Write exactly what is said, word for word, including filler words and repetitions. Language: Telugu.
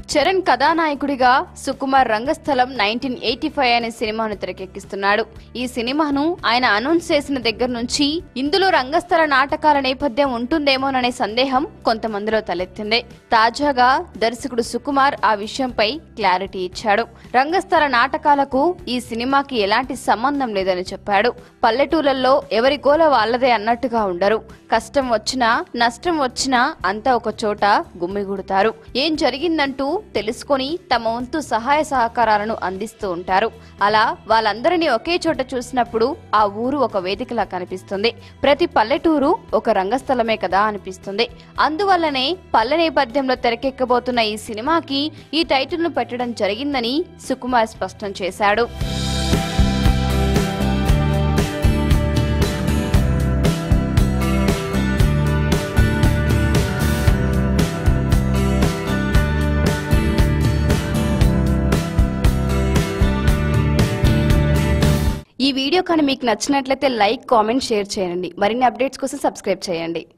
చరణ్ కథానాయకుడిగా Sukumar Rangasthalam nineteen eighty five అనే సినిమాను తెరకెక్కిస్తున్నాడు. ఈ సినిమాను ఆయన అనౌన్స్ చేసిన దగ్గర నుంచి ఇందులో రంగస్థల నాటకాల నేపథ్యం ఉంటుందేమోననే సందేహం కొంతమందిలో తలెత్తింది. తాజాగా దర్శకుడు సుకుమార్ ఆ విషయంపై క్లారిటీ ఇచ్చాడు. రంగస్థల నాటకాలకు ఈ సినిమాకి ఎలాంటి సంబంధం లేదని చెప్పాడు. పల్లెటూళ్ళల్లో ఎవరి గోల వాళ్ళదే అన్నట్టుగా ఉండరు. కష్టం వచ్చినా నష్టం వచ్చినా అంతా ఒక చోట గుమ్మిగూడుతారు. ఏం జరిగిందంటూ తెలుసుకొని తమ వంతు సహాయ సహకారాలను అందిస్తూ ఉంటారు. అలా వాళ్ళందరినీ ఒకే చోట చూసినప్పుడు ఆ ఊరు ఒక వేదికలా కనిపిస్తుంది. ప్రతి పల్లెటూరు ఒక రంగస్థలమే కదా అనిపిస్తుంది. అందువల్లనే పల్లె నేపథ్యంలో తెరకెక్కబోతున్న ఈ సినిమాకి ఈ టైటిల్ ను పెట్టడం జరిగిందని సుకుమార్ స్పష్టం చేశాడు. ఈ వీడియో కానీ మీకు నచ్చినట్లయితే లైక్, కామెంట్, షేర్ చేయండి. మరిన్ని అప్డేట్స్ కోసం సబ్స్క్రైబ్ చేయండి.